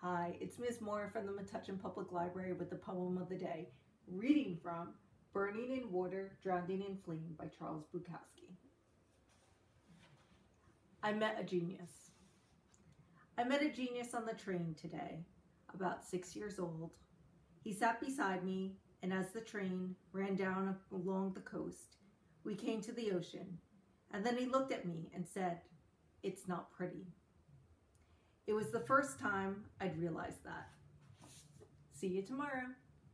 Hi, it's Ms. Moore from the Metuchen Public Library with the poem of the day, reading from Burning in Water, Drowning in Flame by Charles Bukowski. I met a genius. I met a genius on the train today, about 6 years old. He sat beside me, and as the train ran down along the coast, we came to the ocean, and then he looked at me and said, "It's not pretty." It was the first time I'd realized that. See you tomorrow.